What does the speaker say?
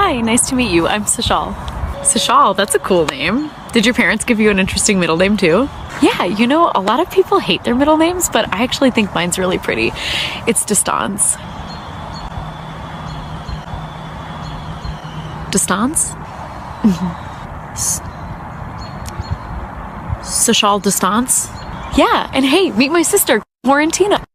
Hi, nice to meet you. I'm Sashal. Sashal, that's a cool name. Did your parents give you an interesting middle name too? Yeah, you know, a lot of people hate their middle names, but I actually think mine's really pretty. It's Distance. Distance? Sashal Distance? Yeah, and hey, meet my sister, Florentina.